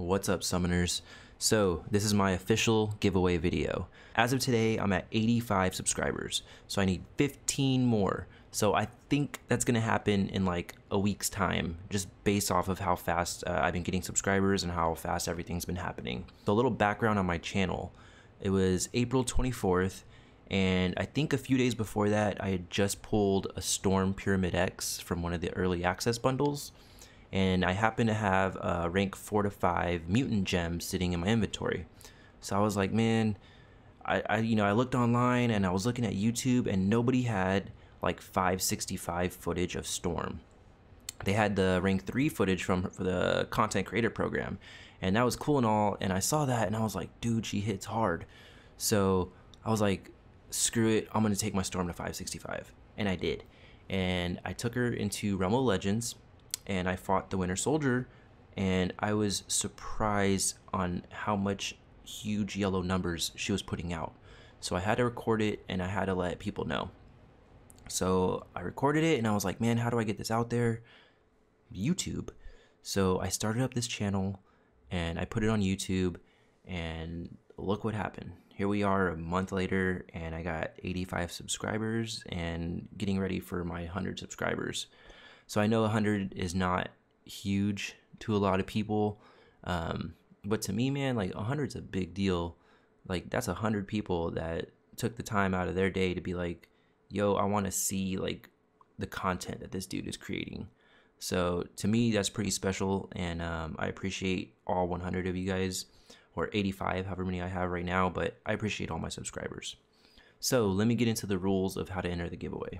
What's up, summoners? So this is my official giveaway video. As of today, I'm at 85 subscribers, so I need 15 more. So I think that's gonna happen in like a week's time, just based off of how fast I've been getting subscribers and how fast everything's been happening. So a little background on my channel. It was April 24th, and I think a few days before that, I had just pulled a Storm Pyramid X from one of the early access bundles. And I happen to have a rank 4 to 5 mutant gem sitting in my inventory. So I was like, man, I looked online and I was looking at YouTube and nobody had like 565 footage of Storm. They had the rank 3 footage for the content creator program, and that was cool and all. And I saw that and I was like, dude, she hits hard. So I was like, screw it, I'm gonna take my Storm to 565, and I did. And I took her into Realm of Legends, and I fought the Winter Soldier, and I was surprised on how much huge yellow numbers she was putting out. So I had to record it and I had to let people know. So I recorded it and I was like, man, how do I get this out there? YouTube. So I started up this channel and I put it on YouTube, and look what happened. Here we are a month later and I got 85 subscribers and getting ready for my 100 subscribers. So I know 100 is not huge to a lot of people, but to me, man, like 100 is a big deal. Like that's 100 people that took the time out of their day to be like, yo, I want to see like the content that this dude is creating. So to me, that's pretty special, and I appreciate all 100 of you guys, or 85, however many I have right now, but I appreciate all my subscribers. So let me get into the rules of how to enter the giveaway.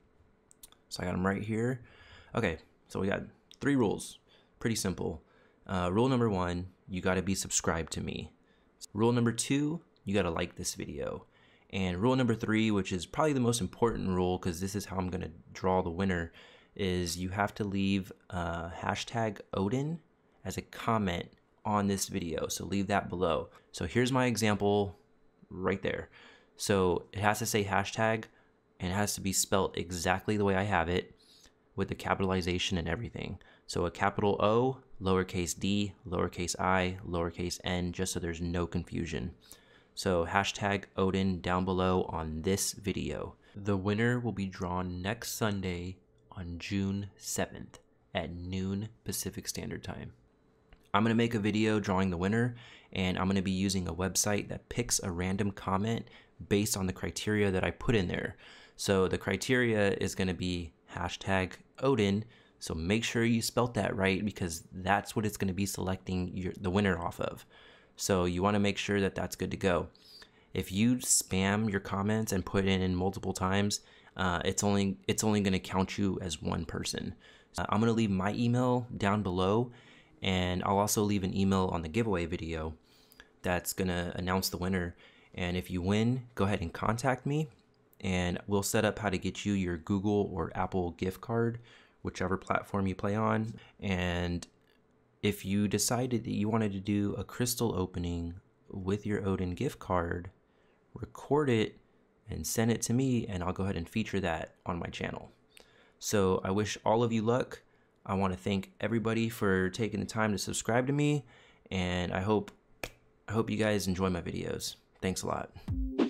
So I got them right here. Okay, so we got 3 rules, pretty simple. Rule number 1, you gotta be subscribed to me. Rule number 2, you gotta like this video. And rule number 3, which is probably the most important rule, because this is how I'm gonna draw the winner, is you have to leave hashtag Odin as a comment on this video. So leave that below. So here's my example right there. So it has to say hashtag, and it has to be spelled exactly the way I have it, with the capitalization and everything. So a capital O, lowercase d, lowercase I, lowercase n, just so there's no confusion. So hashtag Odin down below on this video. The winner will be drawn next Sunday on June 7th at noon Pacific Standard Time. I'm gonna make a video drawing the winner, and I'm gonna be using a website that picks a random comment based on the criteria that I put in there. So the criteria is gonna be hashtag Odin, so make sure you spelt that right, because that's what it's going to be selecting the winner off of. So you want to make sure that that's good to go. If you spam your comments and put it in multiple times, it's only going to count you as one person. I'm going to leave my email down below, and I'll also leave an email on the giveaway video that's going to announce the winner. And if you win, go ahead and contact me, and we'll set up how to get you your Google or Apple gift card, whichever platform you play on. And if you decided that you wanted to do a crystal opening with your Odin gift card, record it and send it to me, and I'll go ahead and feature that on my channel. So I wish all of you luck. I want to thank everybody for taking the time to subscribe to me, and I hope you guys enjoy my videos. Thanks a lot.